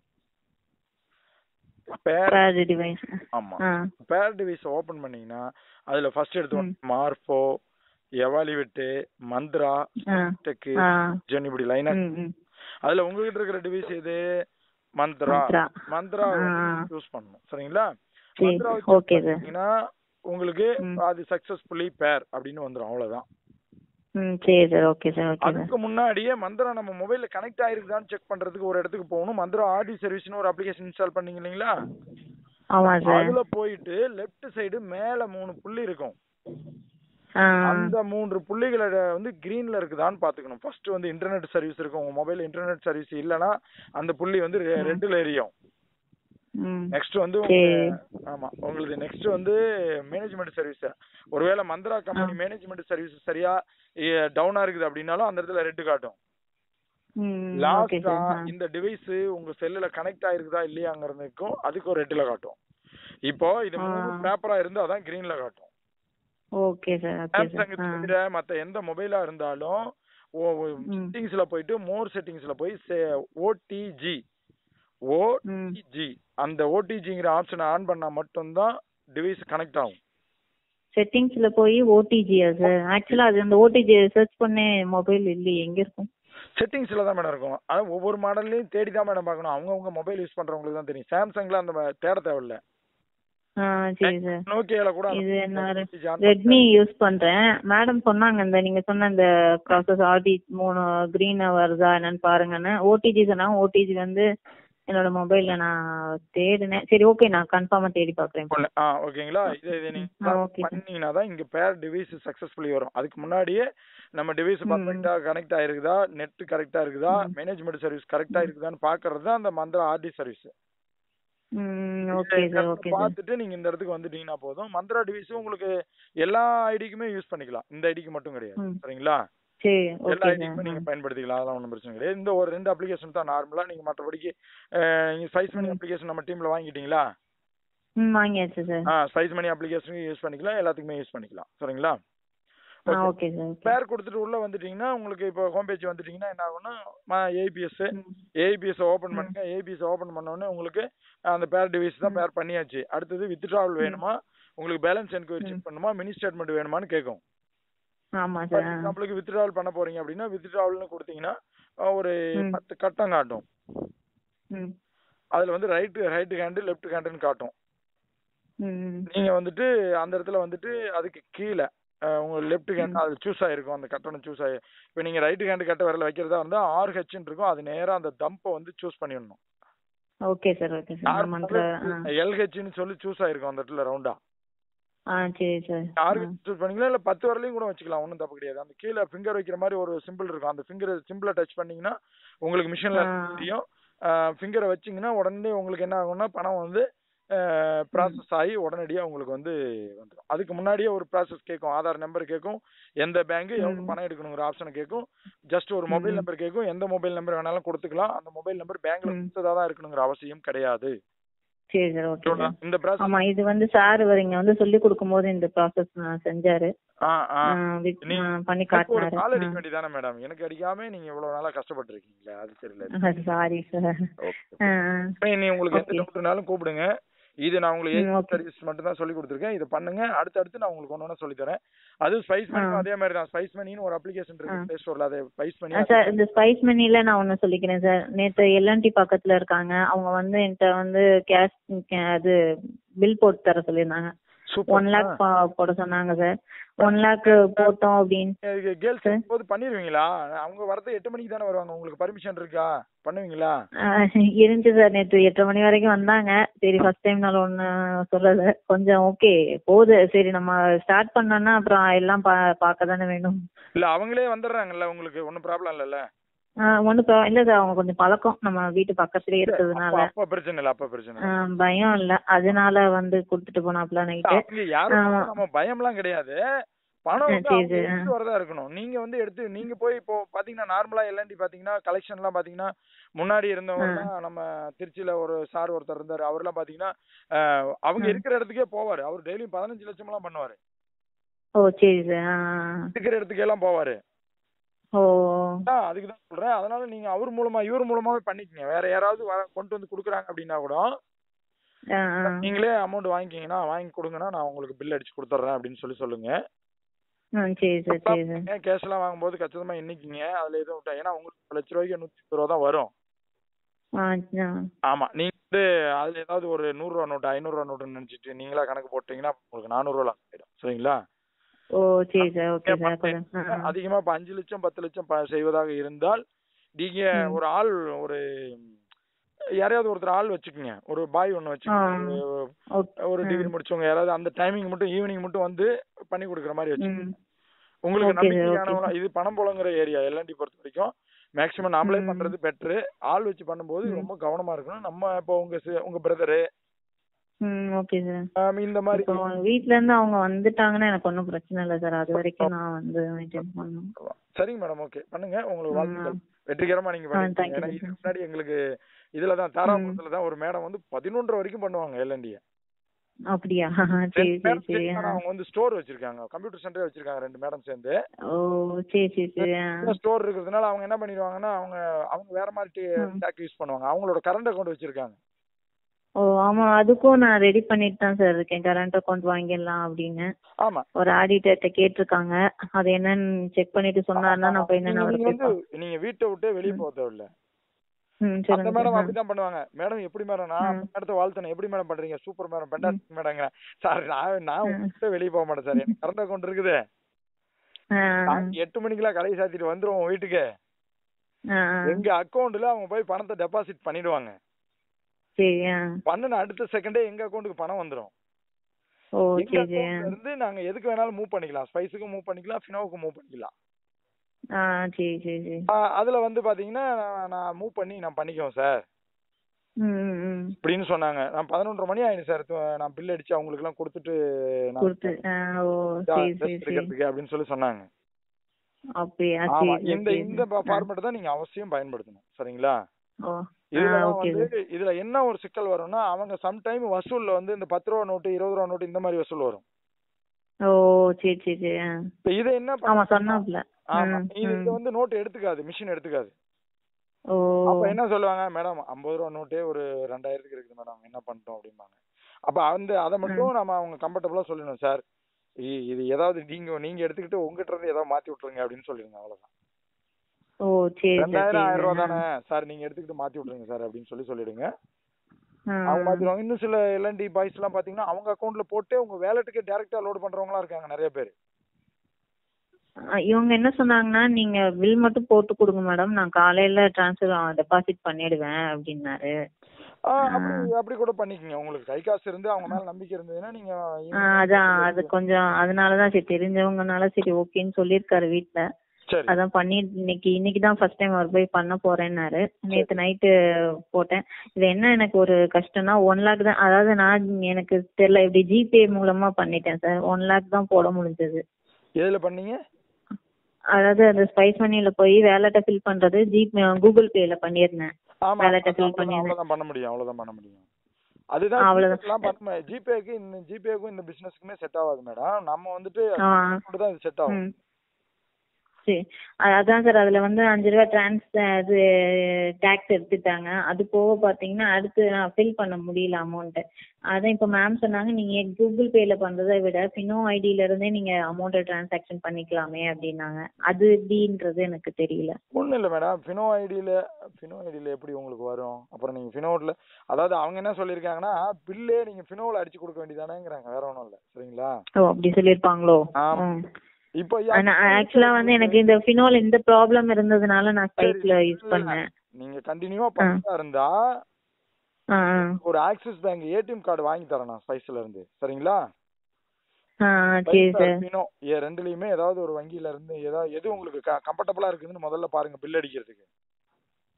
பேர் டிவைஸ்.
ஆமா. பேர் டிவைஸ் ஓபன் பண்ணீங்கன்னா அதுல ஃபர்ஸ்ட் எடுத்து மார்ஃபோ, எவாலுவேட், மந்த்ரா, டெக், ஜென் இப்படி லைனா அதுல உங்ககிட்ட இருக்கிற டிவைஸ் எது? மந்த்ரா. மந்த்ரா யூஸ் பண்ணணும். சரிங்களா? மந்த்ரா ஓகேனா உங்களுக்கு அது சக்சஸ்ஃபுல்லி பேர் அப்படின்னு வந்துரும். அவ்வளவுதான்.
சரி சார். Okay sir. ஓகே.
அதுக்கு முன்னாடியே மந்த்ரா நம்ம மொபைல்ல கனெக்ட் ஆயிருக்குதான்னு செக் பண்றதுக்கு ஒரு இடத்துக்கு போகணும். மந்த்ரா ஆர்டி சர்வீஸ்னு ஒரு அப்ளிகேஷன் இன்ஸ்டால் பண்ணீங்க இல்லீங்களா?
ஆமா சார்.
அதுல போயிட்டு லெஃப்ட் சைடு மேல 3 புள்ளி இருக்கும். அந்த 3 புள்ளிகளை வந்து கிரீன்ல இருக்குதான்னு பாத்துக்கணும். ஃபர்ஸ்ட் வந்து இன்டர்நெட் சர்வீஸ் இருக்கும். உங்க மொபைல்ல இன்டர்நெட் சர்வீஸ் இல்லனா அந்த புள்ளி வந்து ரெட்ல எரியும். நெக்ஸ்ட் வந்து ஆமா உங்களுக்கு நெக்ஸ்ட் வந்து மேனேஜ்மென்ட் சர்வீஸ். ஒருவேளை மந்த்ரா கம்பெனி மேனேஜ்மென்ட் சர்வீஸ் சரியா டவுனா இருக்குது அப்படினாலும் அந்த இடத்துல ரெட் காட்டும். லாஸ்டா இந்த டிவைஸ் உங்க செல்லுல கனெக்ட் ஆயிருக்குதா இல்லையாங்கிறதுக்கும் அதுக்கு ஒரு ரெட்ல காட்டும். இப்போ இது மூணு பேப்பரா இருந்தா தான் கிரீன்ல காட்டும்.
Okay sir.
சாம்சங் தவிர மத்த எந்த மொபைலா இருந்தாலும் செட்டிங்ஸ்ல போயிட்டு மோர் செட்டிங்ஸ்ல போய் ஓடிஜி அந்த ஓடிஜிங்கிற ஆப்ஷனை ஆன் பண்ணா மட்டும் தான் டிவைஸ் கனெக்ட் ஆகும்.
செட்டிங்ஸ்ல போய் ஓடிஜியா சார்? ஆக்சுவலா அது அந்த ஓடிஜி சர்ச் பண்ண மொபைல் இல்லையே, எங்க இருக்கும்?
செட்டிங்ஸ்ல தான் மேடம் இருக்கும். ஆனா ஒவ்வொரு மாடல்லையும் தேடி தான் மேடம் பார்க்கணும். அவங்க மொபைல் யூஸ் பண்றவங்களுக்கு தான் தெரியும். சாம்சங்ல அந்த தேட தேவையில்ல.
சரி சார்.
நோக்கியால கூட
இது நான் ரெட்மி யூஸ் பண்றேன். மேடம் சொன்னாங்க இந்த நீங்க சொன்ன இந்த ப்ராசஸ் ஆர்டி 3 கிரீன் வருதா என்னன்னு பாருங்கன்னு. ஓடிஜி சொன்னாங்க. ஓடிஜி வந்து என்னோட மொபைல்ல நான் தேடினேன். சரி ஓகே, நான் கன்ஃபார்மா தேடி பாக்குறேன்.
ஓகேங்களா? இதை நீங்க பண்ணீங்கன்னா தான் இங்க பேர் டிவைஸ் சக்சஸ்ஃபுல்லி வரும். அதுக்கு முன்னாடியே நம்ம டிவைஸ் பர்ஃபெக்ட்டா கனெக்ட் ஆயிருக்குதா, நெட் கரெக்ட்டா இருக்குதா, மேனேஜ்மென்ட் சர்வீஸ் கரெக்ட்டா இருக்குதான்னு பாக்குறது தான் அந்த Mantra RD service.
Okay sir. Okay sir.
பார்த்துட்டு நீங்க இந்த இடத்துக்கு வந்துட்டீங்கன்னா போதும். மந்த்ரா டிவைஸ் உங்களுக்கு எல்லா ஐடிக்குமே யூஸ் பண்ணிக்கலாம். இந்த ஐடிக்கு மட்டும் கிடையாது. சரிங்களா? எல்லா ஐடிக்குமே நீங்க பயன்படுத்திக்கலாம். அதெல்லாம் ஒன்றும் பிரச்சனை கிடையாது. இந்த ஒரு 2 அப்ளிகேஷன் தான் நார்மலா. நீங்க மற்றபடிக்கு நீங்க ஸ்பைஸ் மணி அப்ளிகேஷன் நம்ம டீம்ல வாங்கிட்டீங்களா?
வாங்கியாச்சு சார்.
ஸ்பைஸ் மணி அப்ளிகேஷனுக்கு யூஸ் பண்ணிக்கலாம், எல்லாத்துக்குமே யூஸ் பண்ணிக்கலாம். சரிங்களா?
Okay sir.
பேர் கொடுத்துட்டு உள்ள வந்துட்டீங்கன்னா உங்களுக்கு இப்போ ஹோம் பேஜ் வந்துட்டீங்கன்னா என்ன ஆகும்னா ஏபிஎஸ் ஓபன் பண்ணுங்க. ஏபிஎஸ் ஓபன் பண்ண உடனே உங்களுக்கு அந்த பேர் டிவைஸ் தான் பேர் பண்ணியாச்சு. அடுத்தது வித்ட்ராவல் வேணுமா, உங்களுக்கு பேலன்ஸ் என்கொயரி செக் பண்ணுமா, மினி ஸ்டேட்மெண்ட் வேணுமான்னு கேட்கும்.
ஆமா சார்.
நம்மளுக்கு வித்ட்ராவல் பண்ண போறீங்க அப்படின்னா வித்ட்ராவல்னு கொடுத்தீங்கன்னா ஒரு 10 கட்டம் காட்டும். அதுல வந்து ரைட் ஹேண்ட் லெஃப்ட் ஹேண்ட்னு காட்டும். நீங்க வந்துட்டு அந்த இடத்துல வந்துட்டு அதுக்கு கீழே உங்க லெஃப்ட் ஹேண்ட் அது சூஸ் ஆயிருக்கும். அந்த கட்டணம் சூஸ் ஆகி இப்போ நீங்க ரைட் ஹேண்ட் கட்ட விரல வைக்கிறதா இருந்தா ஆர்ஹெச்ன்னு இருக்கும். அது நேரா அந்த தம்பை வந்து சூஸ் பண்ணிடணும்.
Okay sir. Okay sir.
எல்ஹெச்ன்னு சொல்லி சூஸ் ஆயிருக்கும் அந்த இடத்துல ரவுண்டா.
சரி சார்.
ஆர்ஹெச் சூஸ் பண்ணிக்கலாம், இல்ல 10 வரலையும் கூட வச்சுக்கலாம். ஒன்றும் தப்பு கிடையாது. அந்த கீழே ஃபிங்கர் வைக்கிற மாதிரி ஒரு சிம்பிள் இருக்கும். அந்த சிம்பிளை டச் பண்ணீங்கன்னா உங்களுக்கு மிஷின்ல தெரியும். ஃபிங்கரை வச்சிங்கன்னா உடனே உங்களுக்கு என்ன ஆகும்னா பணம் வந்து ப்ராசஸ் ஆகி உடனடியாக உங்களுக்கு வந்து வந்துடும். அதுக்கு முன்னாடியே ஒரு ப்ராசஸ் கேட்கும். ஆதார் நம்பர் கேட்கும், எந்த பேங்க் எவ்வளோ பணம் எடுக்கணுங்கிற ஆப்ஷனை கேட்கும், ஜஸ்ட் ஒரு மொபைல் நம்பர் கேட்கும். எந்த மொபைல் நம்பர் வேணாலும் கொடுத்துக்கலாம். அந்த மொபைல் நம்பர் பேங்க்ல கொடுத்ததா தான் இருக்கணுங்கிற அவசியம் கிடையாது.
சரி சார். ஓகே.
இந்த ப்ராசஸ்
ஆமா, இது வந்து சார் இங்க வந்து சொல்லி கொடுக்கும்போது இந்த ப்ராசஸ் செஞ்சாரு. பண்ணி காட்டினாரு.
கால் அடிக்க வேண்டியதானே மேடம்? எனக்கு அடிக்காம நீங்க இவ்வளவு நாளா கஷ்டப்பட்டு இருக்கீங்களா? அது தெரியல.
Sorry sir.
நீ உங்களுக்கு எந்த டவுட்னாலும் கூப்பிடுங்க. இது நான் உங்களுக்கு சர்வீஸ் மட்டும் தான் சொல்லி கொடுத்துருக்கேன். இதை பண்ணுங்க. அடுத்து நான் உங்களுக்கு ஒண்ணு சொல்லி தரேன். அது ஸ்பைஸ் மணி அதே மாதிரி தான். ஸ்பைஸ் மணின்னு ஒரு அப்ளிகேஷன் இருக்கு பிளே ஸ்டோர்ல. அதை ஸ்பைஸ் மணி
சார். இந்த ஸ்பைஸ் மணில நான் ஒண்ணு சொல்லிக்கிறேன் சார். நேத்து எல்என்டி பக்கத்துல இருக்காங்க. அவங்க வந்து என்கிட்ட வந்து கேஷ் அது பில் போட்டு தர சொல்லியிருந்தாங்க. 1 lakh போட சொன்னாங்க சார். 1 lakh போட்டோம் அப்படின்னு.
கேர்ள்ஸ் போது பண்ணிருவீங்களா? அவங்க வரது 8 மணிக்கு தானே வருவாங்க. உங்களுக்கு பர்மிஷன் இருக்கா? பண்ணுவீங்களா?
இருந்துச்சு சார். நேற்று 8 மணி வரைக்கும் வந்தாங்க. சரி ஃபர்ஸ்ட் டைம்னால ஒண்ணு சொல்லல. கொஞ்சம் ஓகே போகுது. சரி நம்ம ஸ்டார்ட் பண்ணோம்னா அப்புறம் எல்லாம் பார்க்க தானே வேணும்.
இல்ல அவங்களே வந்துடுறாங்கல்ல, உங்களுக்கு ஒன்றும் ப்ராப்ளம் இல்லைல்ல?
ஒன்றும் இல்ல சார். அவங்க கொஞ்சம் பழக்கம் நம்ம வீட்டு பக்கத்துலயே இருக்கிறதுனால
அப்ப பிரச்சனை இல்ல. அப்ப பிரச்சனை
பயம் இல்ல. அதனால வந்து கொடுத்துட்டு போனாப்ல நைட்டு.
யாரும் நம்ம பயம்லாம் கிடையாது. பணம் வந்து அவங்க எடுத்து வரதா இருக்கணும். நீங்க வந்து எடுத்து நீங்க போய் இப்போ பாத்தீங்கன்னா நார்மலா எல்என்டி பாத்தீங்கன்னா கலெக்ஷன் எல்லாம் பாத்தீங்கன்னா முன்னாடி இருந்தவங்கலாம் நம்ம திருச்சியில ஒரு சார் ஒருத்தர் இருந்தாரு. அவர்லாம் பாத்தீங்கன்னா அவங்க இருக்கிற இடத்துக்கே போவாரு. அவர் டெய்லியும் 15 லட்சம் எல்லாம் பண்ணுவாரு.
ஓ சரி சார்.
இருக்கிற இடத்துக்கு எல்லாம் போவாரு.
ஓ
அதுக்கு தான் சொல்றேன். அதனால நீங்க அவர் மூலமா இவர் மூலமாவே பண்ணிக்கங்க. வேற யாராவது கொண்டு வந்து குடுக்குறாங்க அப்படின்னா கூட நீங்களே அமௌண்ட் வாங்கிக்கிங்கன்னா வாங்கி கொடுங்கன்னா நான் உங்களுக்கு பில் அடிச்சு கொடுத்துட்றேன் அப்படின்னு சொல்லுங்க.
சரி சார் சரி சார்.
கேஷ் எல்லாம் வாங்கும்போது கச்சிதமா எண்ணிக்கிங்க. அதுல எதுவும் விட்டா ஏன்னா உங்களுக்கு ₹1,00,000 ₹150 தான் வரும். ஆமா நீங்க வந்து அதுல ஏதாவது ஒரு ₹100 நோட்டு ₹500 நோட்டுன்னு நினைச்சிட்டு நீங்களா கணக்கு போட்டீங்கன்னா உங்களுக்கு ₹400 லாஸ் ஆயிடும். சரிங்களா?
ஓ சரி சார். Okay sir.
அதிகமா இப்ப 5 லட்சம் 10 லட்சம் செய்வதாக இருந்தால் நீங்க ஒரு ஆள் ஒரு யாரையாவது ஒருத்தர் ஆள் வச்சுக்கோங்க. ஒரு பாய் ஒன்னு வச்சுக்கோங்க. ஒரு டிகிரி முடிச்சவங்க யாராவது அந்த டைமிங் மட்டும் ஈவினிங் மட்டும் வந்து பண்ணி கொடுக்குற மாதிரி வச்சுக்கோங்க. உங்களுக்கு நம்பிக்கையானவங்க. இது பணம் போலங்கிற ஏரியா எல்என்டி பொறுத்த வரைக்கும் மேக்ஸிமம் நாமளே பண்றது பெட்ரு. ஆள் வச்சு பண்ணும்போது ரொம்ப கவனமா இருக்கணும். நம்ம இப்போ உங்க பிரதரு
ஓகே சார்.
இந்த மாதிரி
வீட்ல இருந்து அவங்க வந்துட்டாங்கன்னா எனக்கு ஒன்றும் பிரச்சனை இல்லை சார். அது வரைக்கும் நான் வந்து மெயின்டைன் பண்ணணும்.
சரிங்க மேடம். ஓகே பண்ணுங்க. உங்களுக்கு வாழ்த்துக்கள். வெற்றிகரமா நீங்க பண்ணுங்க. ஏன்னா இதுக்கு முன்னாடி எங்களுக்கு இதுலதான் தாராபுரத்துல தான் ஒரு மேடம் வந்து 11 வரைக்கும் பண்ணுவாங்க எல்என்டிய.
அப்படியா? சரி சரி சரி.
அவங்க வந்து ஸ்டோர் வச்சிருக்காங்க. கம்ப்யூட்டர் சென்டரே வச்சிருக்காங்க 2 மேடம் சேர்ந்து.
ஓ சரி சரி சரி.
ஸ்டோர் இருக்கிறதுனால அவங்க என்ன பண்ணிடுவாங்கன்னா அவங்க வேற மாதிரி டேக் யூஸ் பண்ணுவாங்க. அவங்களோட கரண்ட் அக்கௌண்ட் வச்சிருக்காங்க.
ஓ ஆமா அதுக்கும் நான் ரெடி பண்ணிட்டு தான் சார் இருக்கேன். கரண்ட் அக்கௌண்ட் வாங்கிடலாம் அப்படின்னு.
ஆமா
ஒரு ஆடிட்டர்ட்ட கேட்டிருக்காங்க. அது என்னன்னு செக் பண்ணிட்டு சொன்னாருன்னா நான் போய் என்னன்னு
நீங்க வீட்டை விட்டு வெளியே போக தேவையில்ல. அந்த மேடம் அப்படிதான் பண்ணுவாங்க. மேடம் எப்படி மேடம் நான் மேடத்தை வாழ்த்தணும். எப்படி மேடம் பண்றீங்க? சூப்பர் மேடம் பெண்டாஸ்டிக் மேடங்க. சார் நான் வெளியே போக மாட்டேன் சார். எனக்கு கரண்ட் அக்கௌண்ட் இருக்குது. 8 மணிக்கெல்லாம் கடையை சாத்திட்டு வந்துருவோம் வீட்டுக்கு. எங்க அக்கௌண்ட்ல அவங்க போய் பணத்தை டெபாசிட் பண்ணிடுவாங்க. பண்ணுன அடுத்த செகண்டே எங்க அக்கௌண்ட்டுக்கு பணம் வந்துரும். எங்க அக்கௌண்ட்ல இருந்து நாங்க எதுக்கு வேணாலும் மூவ் பண்ணிக்கலாம். ஸ்பைஸுக்கும் மூவ் பண்ணிக்கலாம், ஃபினோவுக்கும் மூவ் பண்ணிக்கலாம். அதுல வந்து பாத்தீங்கன்னா நான் மூவ் பண்ணி நான் பண்ணிக்குவேன் சார் அப்படின்னு சொன்னாங்க. நான் 11:30 மணி ஆயிடுச்சு சார். நான் பில் அடிச்சு அவங்களுக்கு எல்லாம் கொடுத்துட்டு அப்படின்னு சொல்லி சொன்னாங்க. இந்த ஃபார்மேட் தான் நீங்க அவசியம் பயன்படுத்தணும். சரிங்களா? இதுல என்ன ஒரு சிக்கல் வரும்னா அவங்க சம்டைம் வசூல்ல வந்து இந்த ₹10 நோட்டு ₹20 நோட்டு இந்த மாதிரி வசூல் வரும்.
ஓ சரி சரி.
இத என்ன
சொன்னாப்ல.
ஆமா இது வந்து நோட் எடுத்துக்காது, மிஷின் எடுத்துக்காது. அப்ப என்ன சொல்லுவாங்க, மேடம் ₹50 நோட்டே ஒரு 2000க்கு இருக்குது மேடம், என்ன பண்ணிட்டோம் அப்படிம்பாங்க. அப்ப அதை மட்டும் நம்ம அவங்க கம்ஃபர்டபுளா சொல்லணும். சார் இது ஏதாவது நீங்க எடுத்துக்கிட்டு உங்ககிட்ட இருந்து ஏதாவது மாத்தி விட்டுருங்க அப்படின்னு சொல்லிருங்க. அவ்வளவுதான்.
ஓ சரி
2000 ₹1000 தானே சார், நீங்க எடுத்துக்கிட்டு மாத்தி விட்டுருங்க சார் அப்படின்னு சொல்லிடுங்க. அவங்க மாத்திடுவாங்க. இன்னும் சில எல்என்டி பாய்ஸ் எல்லாம் பாத்தீங்கன்னா அவங்க அக்கௌண்ட்ல போட்டு உங்க வேலெட்டுக்கு டைரக்டா லோட் பண்றவங்களா இருக்காங்க நிறைய பேர்.
இவங்க என்ன சொன்னாங்கன்னா, நீங்க பில் மட்டும் போட்டு கொடுங்க மேடம், நான் காலையில டிரான்ஸ்ஃபர் டெபாசிட் பண்ணிடுவேன் அப்படின்னாரு.
அப்படி கூட பண்ணிக்கங்க. உங்களுக்கு கை காசு இருந்து அவங்க மேல நம்பிக்கை இருந்ததுன்னா நீங்க
அதான் அது கொஞ்சம் அதனாலதான் சரி தெரிஞ்சவங்கனால சரி ஓகேன்னு சொல்லியிருக்காரு வீட்டுல. அதான் பண்ணி இன்னைக்கு தான் ஃபர்ஸ்ட் டைம் அவர் போய் பண்ண போறேன்னாரு. நேத்து நைட்டு போட்டேன். இது என்ன எனக்கு ஒரு கஷ்டம்னா 1 லேக் தான். அதாவது நான் எனக்கு தெரியல இப்படி ஜிபே மூலமா பண்ணிட்டேன் சார். 1 லேக் தான் போட முடிஞ்சது.
எதுல பண்ணீங்க?
அதாவது அந்த ஸ்பைஸ் மணில போய் வேலெட்டை ஃபில் பண்றது கூகுள் பேல பண்ணிருந்தேன். வேலெட்டை ஃபில் பண்ணி
அவ்வளவுதான் பண்ண முடியும். அதுதான் அவ்வளவுதான். ஜிபேக்கும் இந்த பிசினஸ்க்குமே செட் ஆகாது மேடம். நம்ம வந்துட்டு தான் இது செட் ஆகும்.
சரி அதான் சார். அதுல வந்து ₹5 டாக்ஸ் எடுத்துட்டாங்க. அது போக பாத்தீங்கன்னா அடுத்து ஃபில் பண்ண முடியல அமௌண்ட். அதான் இப்ப மேம் சொன்னாங்க, நீங்க கூகுள் பேல பண்றதை விட ஃபினோ ஐடியில இருந்தே நீங்க அமௌண்ட் டிரான்சாக்சன் பண்ணிக்கலாமே அப்படின்னாங்க. அது எப்படின்றது எனக்கு தெரியல.
ஒண்ணும் இல்ல மேடம். ஃபினோ ஐடியில எப்படி உங்களுக்கு வரும்? அப்புறம் நீங்க ஃபினோல அதாவது அவங்க என்ன சொல்லிருக்காங்கன்னா பில்லே நீங்க ஃபினோல அடிச்சு கொடுக்க வேண்டியதானேங்கறாங்க. வேற ஒண்ணும் இல்ல. சரிங்களா? ஓ
அப்படி சொல்லிருப்பாங்களோ?
இப்போ
ஆக்சுவலா வந்து எனக்கு இந்த ஃபினோல் இந்த ப்ராப்ளம் இருந்ததுனால நான் ஸ்பைஸ்ல யூஸ் பண்ணேன்.
நீங்க கண்டினியூவா பண்ணா இருந்தா ஒரு ஆக்சிஸ் பேங்க் ஏடிஎம் கார்டு வாங்கி தரேன் நான் ஸ்பைஸ்ல இருந்து. சரிங்களா?
சரி சார்.
ஃபினோ ரெண்டுலயுமே ஏதாவது ஒரு வங்கியில இருந்து எது உங்களுக்கு கம்ஃபர்டபுளா இருக்குன்னு முதல்ல பாருங்க பில் அடிக்கிறதுக்கு.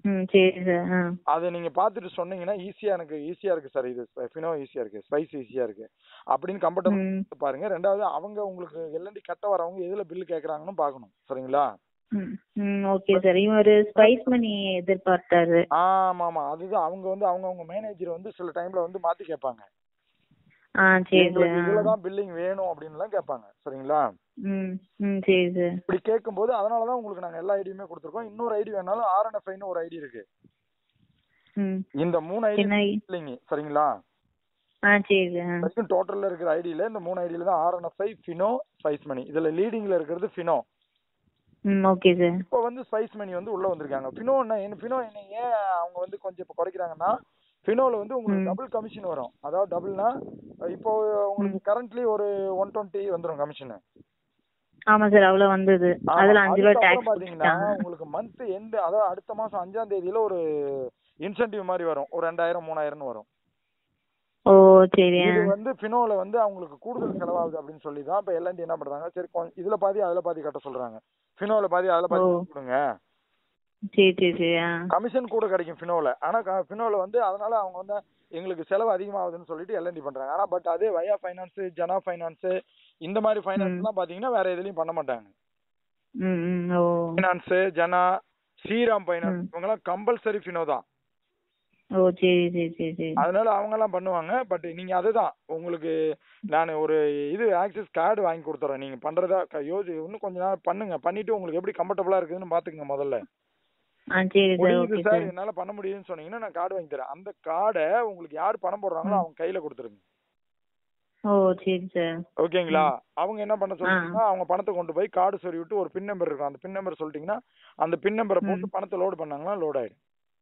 சரி சார்.
அதை நீங்க பாத்துட்டு சொன்னீங்கன்னா எனக்கு ஈஸியா இருக்கு சார், இது ஃபினோ ஈஸியா இருக்கு, ஸ்பைஸ் ஈஸியா இருக்கு அப்படின்னு கம்ஃபர்டபுள் பாருங்க. ரெண்டாவது அவங்க உங்களுக்கு எல்என்டி கட்ட வரவங்க எதுல பில் கேக்குறாங்கன்னு பாக்கணும். சரிங்களா?
Okay sir. இவன் ஒரு ஸ்பைஸ் மணி எதிர்பார்த்தாரு.
ஆமா அதுதான். அவங்க மேனேஜர் சில டைம்ல மாத்தி கேட்பாங்க. இதுலதான் பில்லிங் வேணும் அப்படின்னு கேட்பாங்க. சரிங்களா?
சரி சார்.
இப்படி கேட்கும்போது அதனாலதான் உங்களுக்கு நாங்க எல்லா ஐடியுமே கொடுத்துருக்கோம். இன்னொரு ஐடி வேணாலும் ஆர்என்எஃப்ஐன்னு ஒரு ஐடி இருக்கு. இந்த 3 ஐடி இல்லைங்க. சரிங்களா? டோட்டல்ல இருக்கிற ஐடியில இந்த 3 ஐடியில தான் ஆர்என்எஃப்ஐ, ஃபினோ, ஸ்பைஸ் மணி. இதுல லீடிங்ல இருக்கிறது ஃபினோ.
Okay sir.
இப்போ ஸ்பைஸ் மணி உள்ள வந்திருக்காங்க. ஃபினோ என்ன ஏன் அவங்க கொஞ்சம் இப்ப குறைக்கிறாங்கன்னா, ஃபினோல உங்களுக்கு டபுள் கமிஷன் வரும். அதாவது டபுள்னா இப்போ உங்களுக்கு கரண்ட்லி ஒரு 120 வந்துரும் கமிஷன்.
ஆமா சார், அவ்வளவு வந்தது. அதுல 5 ரூபாய் டாக்ஸ்
பாத்தீங்கன்னா உங்களுக்கு மந்த் எண்ட், அதாவது அடுத்த மாசம் 5ஆம் தேதியில ஒரு இன்சென்டிவ் மாதிரி வரும். ஒரு 2000 3000 வரும்.
ஓ சரி.
இது ஃபினோல அவங்களுக்கு கூடுதல் செலவாகுது அப்படின்னு சொல்லி தான் இப்ப எல்என்டி என்ன பண்றாங்க, சரி இதுல பாதி அதுல பாதி கட்ட சொல்றாங்க. ஃபினோல பாதி அதுல பாதி கொடுங்க.
சரி சரி சரி.
கமிஷன் கூட கிடைக்கும் ஃபினோல. ஆனா ஃபினோல அதனால அவங்க எங்களுக்கு செலவு அதிகமாகுதுன்னு சொல்லிட்டு எல்என்டி பண்றாங்க. ஆனா பட் அதே வயா ஃபைனான்ஸ், ஜனா ஃபைனான்ஸ், இந்த மாதிரி ஃபைனான்ஸ் எல்லாம் பாத்தீங்கன்னா வேற எதுலயும் பண்ண மாட்டாங்க. ஃபைனான்ஸ், ஜனா, ஸ்ரீராம் ஃபைனான்ஸ் இவங்க எல்லாம் கம்பல்சரி ஃபினோ தான்.
ஓ சரி சரி சரி சரி.
அதனால அவங்க எல்லாம் பண்ணுவாங்க. பட் நீங்க அதுதான் உங்களுக்கு நான் ஒரு ஆக்சஸ் கார்டு வாங்கி கொடுத்துறேன். நீங்க பண்றதா இன்னும் கொஞ்ச நாள் பண்ணுங்க. பண்ணிட்டு உங்களுக்கு எப்படி கம்ஃபர்டபுளா இருக்குதுன்னு பாத்துக்கங்க முதல்ல.
சரி
சார் என்னால பண்ண முடியும்னு சொன்னீங்கன்னா நான் கார்டு வாங்கி தரேன். அந்த கார்டை உங்களுக்கு யார் பணம் போடுறாங்களோ அவங்க கையில கொடுத்துருங்க.
ஓ சரி சார். ஓகேங்களா?
அவங்க என்ன பண்ண சொல்றீங்கன்னா அவங்க பணத்தை கொண்டு போய் கார்டு சொறி விட்டு ஒரு பின் நம்பர் இருக்கும். அந்த பின் நம்பர் சொல்லிட்டீங்கன்னா அந்த பின் நம்பரை போட்டு பணத்தை லோடு பண்ணாங்கன்னா லோட் ஆயிடும்.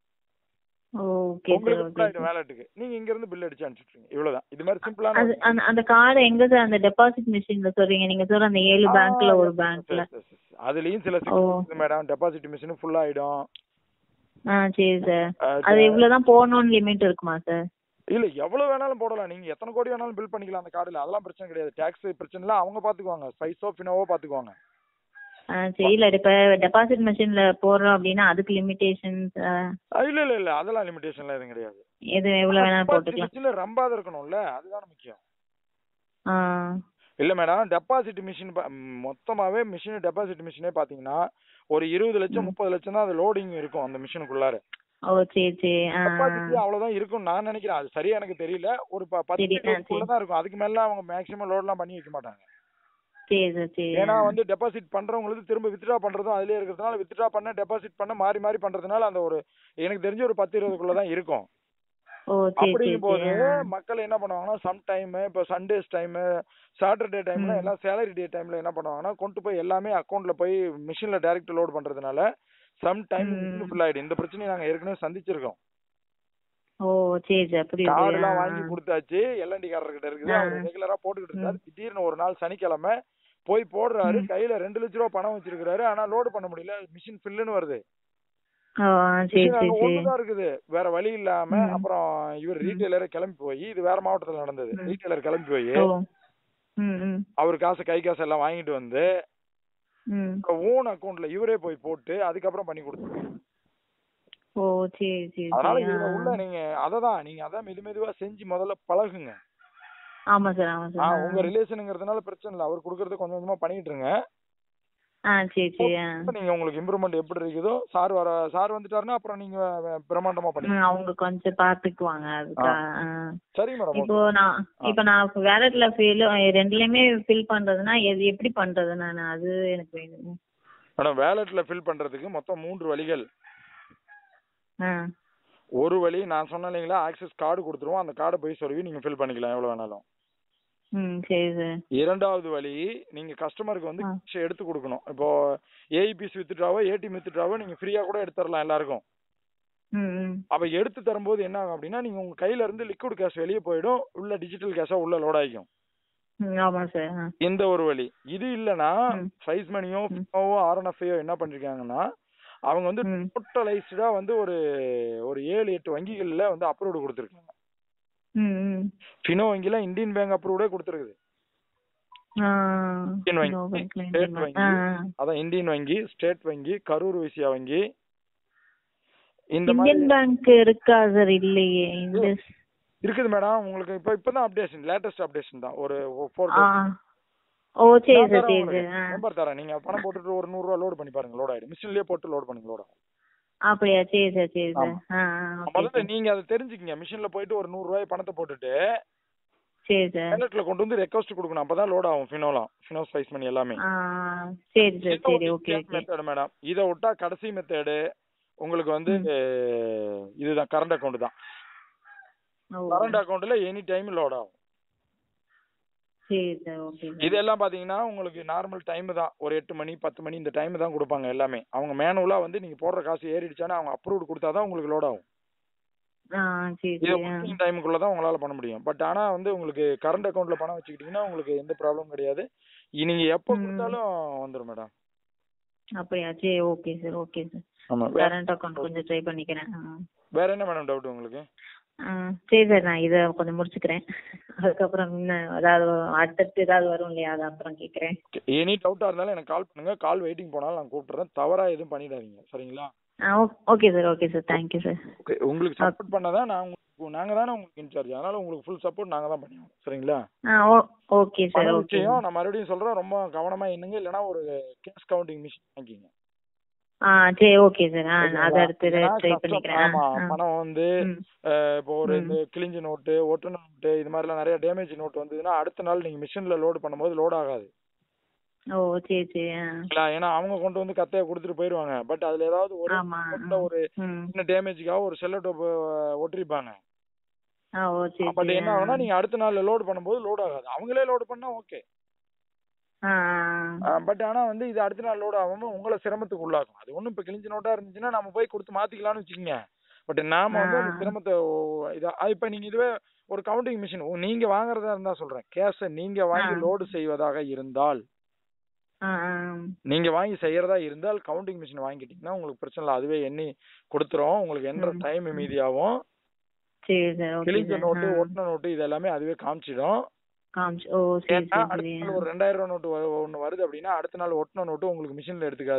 வேலட்டுக்கு நீங்க இங்க இருந்து பில் அடிச்சு அனுப்பிச்சிட்டீங்க. இவ்வளவுதான். இது மாதிரி சிம்பிளான
அந்த கார்டு எங்க சார்? அந்த டெபாசிட் மிஷின்ல சொல்றீங்க நீங்க சொல்ற அந்த 7 பேங்க்ல ஒரு பேங்க்ல.
அதுலயும் சில சிக்கல் மேடம். டெபாசிட் மிஷின் ஃபுல் ஆயிடும்.
சரி சார். அது இவ்வளவுதான் போடணும்னு லிமிட் இருக்குமா சார்?
இல்ல எவ்வளவு வேணாலும் போடலாம். நீங்க எத்தனை கோடி வேணாலும் பில் பண்ணிக்கலாம் அந்த கார்டுல. அதெல்லாம் பிரச்சனை கிடையாது. டாக்ஸ் பிரச்சனை இல்ல. அவங்க பாத்துக்குவாங்க. ஸ்பைஸோ ஃபினோவோ பாத்துக்குவாங்க.
சரி. இல்ல இப்ப டெபாசிட் மிஷின்ல போடுறோம் அப்படின்னா அதுக்கு லிமிடேஷன்ஸ்?
இல்ல அதெல்லாம் லிமிடேஷன்லாம் எதுவும் கிடையாது.
எது எவ்வளவு வேணாலும் போட்டுக்கலாம்.
மிஷின்ல ரம்பாத இருக்கணும்ல, அதுதான் முக்கியம். இல்ல மேடம், டெபாசிட் மிஷின் மொத்தமாவே மிஷின் டெபாசிட் மிஷினே பாத்தீங்கன்னா ஒரு 20 லட்சம் 30 லட்சம் தான் அது லோடிங் இருக்கும் அந்த மிஷினுக்குள்ளார.
ஓ சரி சரி.
டெபாசிட் அவ்வளவுதான் இருக்கும் நான் நினைக்கிறேன். அது சரியா எனக்கு தெரியல. ஒரு 10 தான் இருக்கும். அதுக்கு மேல அவங்க மேக்ஸிமம் லோட்லாம் பண்ணி வைக்க மாட்டாங்க. ஏன்னா டெபாசிட் பண்றவங்களுக்கு திரும்ப வித்ட்ரா பண்றதும் அதுலயே இருக்கிறதுனால வித்ட்ரா பண்ண டெபாசிட் பண்ண மாறி மாறி பண்றதுனால அந்த ஒரு எனக்கு தெரிஞ்ச ஒரு 10-20 தான் இருக்கும். அப்படிங்கும் போது மக்கள் என்ன பண்ணுவாங்கன்னா சம் டைம் இப்ப சண்டேஸ் டைம், சாட்டர்டே டைம்ல எல்லாம் சேலரி டே டைம்ல என்ன பண்ணுவாங்கன்னா கொண்டு போய் எல்லாமே அக்கௌண்ட்ல போய் மிஷின்ல டைரக்ட் லோட் பண்றதுனால சம் டைம் ஃபுல் ஆயிடும். இந்த பிரச்சனையை நாங்க ஏற்கனவே சந்திச்சிருக்கோம்.
ஓ சரி சார். புரியுது.
கார்டு எல்லாம் வாங்கி கொடுத்தாச்சு. எல்என்டி காரர்கிட்ட இருக்குது. அவர் ரெகுலரா போட்டுக்கிட்டு இருந்தாரு. திடீர்னு ஒரு நாள் சனிக்கிழமை போய் போடுறாரு. கையில 2 லட்சம் ரூபாய் பணம் வச்சிருக்காரு. ஆனா லோடு பண்ண முடியல. மிஷின் ஃபில்லுன்னு வருது. ஒண்ணுதான் இருக்குது. வேற வழி இல்லாம அப்புறம் இவர் ரீட்டைலரை கிளம்பி போய், இது வேற மாவட்டத்துல நடந்தது. ரீட்டைலர் கிளம்பி போய் அவர் கை காசு எல்லாம் வாங்கிட்டு வந்து ஓன் அக்கௌண்ட்ல இவரே போய் போட்டு அதுக்கப்புறம் பண்ணி கொடுத்தாரு.
ஓ சரி சரி.
அதனால இதுல உள்ள நீங்க அதான் மெதுவா செஞ்சு முதல்ல பழகுங்க.
ஆமா சார் ஆமா சார்.
உங்க ரிலேஷன்ங்கிறதுனால பிரச்சனை இல்ல. அவர் கொடுக்கறது கொஞ்சம் கொஞ்சமா பண்ணிட்டு இருங்க.
சரி சரி.
நீங்க உங்களுக்கு இம்ப்ரூவ்மென்ட் எப்படி இருக்குதோ சார் வந்துட்டாருன்னா அப்புறம் நீங்க பிரமாண்டமா பண்ணுங்க.
அவங்க கொஞ்சம் பாத்துக்குவாங்க அதுக்கு.
சரி மேடம்.
இப்போ நான் வேலட்ல ரெண்டுலயுமே ஃபில் பண்றதுன்னா எப்படி பண்றது நான்? அது எனக்கு வேணும்
மேடம். வேலட்ல ஃபில் பண்றதுக்கு மொத்தம் 3 வழிகள். ஒரு வழி நான் சொன்னேன் இல்லைங்களா, ஆக்சஸ் கார்டு கொடுத்துருவோம். அந்த கார்டை போய் சொல்லி நீங்க ஃபில் பண்ணிக்கலாம் எவ்வளவு வேணாலும். இரண்டாவது வழி நீங்க கஸ்டமருக்கு எடுத்து கொடுக்கணும். இப்போ ஏஇபிசி வித்ட்ராவோ ஏடிஎம் வித்ட்ராவோ நீங்க ஃப்ரீயா கூட எடுத்து தரலாம் எல்லாருக்கும். அப்ப எடுத்து தரும்போது என்ன ஆகும் அப்படின்னா நீங்க உங்க கையில இருந்து லிக்விட் கேஷ் வெளியே போயிடும். உள்ள டிஜிட்டல் கேஷா உள்ள லோட் ஆகிக்கும். இந்த ஒரு வழி. இது இல்லனா சைஸ் மணியோ ஆர்என்எஃப்ஐயோ என்ன பண்ணிருக்காங்கன்னா அவங்க டோட்டலைஸ்டா ஒரு 7-8 வங்கிகள்ல அப்ரூவ்டு கொடுத்திருக்காங்க. ஃபினோ வங்கில இந்தியன் பேங்க் அப்ரூவ்டே கொடுத்திருக்குது. இந்தியன் வங்கி, ஸ்டேட் வங்கி, கரூர் வைசியா வங்கி, இந்த
இந்தியன் பேங்க் இருக்கா சார்? இல்லையே.
இருக்குது மேடம். உங்களுக்கு இப்பதான் அப்டேஷன், லேட்டஸ்ட் அப்டேஷன் தான். ஒரு 4 days.
ஓ சரி சார் சரி சார்.
நம்பர் தரேன். நீங்க பணம் போட்டுட்டு ஒரு 100 ரூபா லோட் பண்ணி பாருங்க. லோட் ஆயிடும். மிஷின்லயே போட்டு லோட் பண்ணுங்க. லோட் ஆகும்.
அப்படியா? சரி சார் சரி சார்.
முதல்ல நீங்க அதை தெரிஞ்சுக்கங்க. மிஷின்ல போயிட்டு ஒரு 100 ரூபாய் பணத்தை போட்டுட்டு
சரி சார்
பேலட்ல கொண்டு வந்து ரெக்வஸ்ட் கொடுக்கணும். அப்பதான் லோட் ஆகும். ஃபினோ ஸ்பைஸ் மணி எல்லாமே.
சரி சார் சரி. Okay
method madam. இதை விட்டா கடைசி மெத்தடு உங்களுக்கு வந்து இதுதான், கரண்ட் அக்கௌண்ட் தான். கரண்ட் அக்கௌண்ட்ல எனி டைம் லோட் ஆகும்.
சரி சார் ஓகே.
இதெல்லாம் பாத்தீங்கன்னா உங்களுக்கு நார்மல் டைம் தான். ஒரு 8 மணி 10 மணி இந்த டைம் தான் கொடுப்பாங்க எல்லாமே. அவங்க மேனுவலா வந்து நீங்க போடுற காசு ஏறிடுச்சானே அவங்க அப்ரூவ்ட் கொடுத்தாதான் உங்களுக்கு லோட் ஆகும். இது டைமுக்குள்ள தான் உங்களால பண்ண முடியும். பட் ஆனா வந்து உங்களுக்கு கரண்ட் அக்கௌண்ட்ல பணம் வச்சுக்கிட்டீங்கன்னா உங்களுக்கு எந்த ப்ராப்ளம் கிடையாது. நீங்க எப்ப கொடுத்தாலும் வந்துரும் மேடம்.
அப்படியா? சரி ஓகே சார் ஓகே சார். ஆமா, கரண்ட் அக்கௌண்ட் கொஞ்சம் ட்ரை பண்ணிக்கிறேன்.
வேற என்ன மேடம் டவுட் உங்களுக்கு?
சரி சார், நான் இதை கொஞ்சம் முடிச்சுக்கிறேன். அதுக்கப்புறம் இன்னும் ஏதாவது அடுத்தடுத்து ஏதாவது வரும் இல்லையா, அது அப்புறம் கேட்குறேன்.
எனி டவுட்டா இருந்தாலும் எனக்கு கால் பண்ணுங்க. கால் வெயிட்டிங் போனாலும் நான் கூப்பிடுறேன். தவறா எதுவும் பண்ணிடாதீங்க. சரிங்களா?
Okay sir okay sir. Thank you sir.
Okay, உங்களுக்கு சப்போர்ட் பண்ணாதான் நாங்க தானே உங்களுக்கு இன்சார்ஜ். அதனால உங்களுக்கு ஃபுல் சப்போர்ட் நாங்க தான் பண்ணுவோம். சரிங்களா?
Okay sir okay.
நான் மறுபடியும் சொல்றேன், ரொம்ப கவனமா என்னங்க, இல்லைன்னா ஒரு கேஷ் கவுண்டிங் மிஷின் வாங்கிக்கிங்க.
சரி ஓகே சார். அதை அடுத்து ட்ரை பண்ணிக்கிறேன்.
ஆமா, பணம் வந்து இப்போ ஒரு இந்த கிழிஞ்ச நோட்டு, ஒட்டுன நோட்டு, இது மாதிரிலாம் நிறைய டேமேஜ் நோட் வந்ததுன்னா அடுத்த நாள் நீங்க மிஷின்ல லோட் பண்ணும்போது லோட் ஆகாது.
ஓ சரி சரி.
ஏன்னா அவங்க கொண்டு வந்து கத்தைய கொடுத்துட்டு போயிருவாங்க. பட் அதுல ஏதாவது ஒரு சின்ன டேமேஜுக்காக ஒரு செல்லோ டோப் ஒட்டிருப்பாங்க. பட் என்ன ஆகும்னா நீங்க அடுத்த நாள் லோட் பண்ணும்போது லோட் ஆகாது. அவங்களே லோட் பண்ணா ஓகே. பட் ஆனா வந்து இது அடுத்த நாள் லோட் ஆகாம உங்களை சிரமத்துக்கு உள்ளாகும். அது ஒண்ணும் இப்ப கிழிஞ்ச நோட்டா இருந்துச்சுன்னா நம்ம போய் கொடுத்து மாத்திக்கலாம்னு வச்சுக்கோங்க. பட் நாம வந்து அந்த சிரமத்தை இப்ப நீங்க இதுவே ஒரு கவுண்டிங் மிஷின் நீங்க வாங்குறதா இருந்தா சொல்றேன், கேஷ நீங்க வாங்கி லோடு செய்வதாக இருந்தால், நீங்க வாங்கி செய்யறதா இருந்தால் கவுண்டிங் மிஷின் வாங்கிட்டீங்கன்னா உங்களுக்கு பிரச்சனை இல்லை. அதுவே எண்ணி கொடுத்துரும். உங்களுக்கு என்ற டைம் மீதியாகும். கிழிஞ்ச நோட்டு, ஒட்டின நோட்டு இது எல்லாமே அதுவே காமிச்சிடும். அடுத்த நாள் ஒரு 2000 ரூபாய் நோட்டு ஒண்ணு வருது அப்படின்னா அடுத்த நாள் ஒட்டின நோட்டு உங்களுக்கு மிஷின்ல எடுத்துக்காது.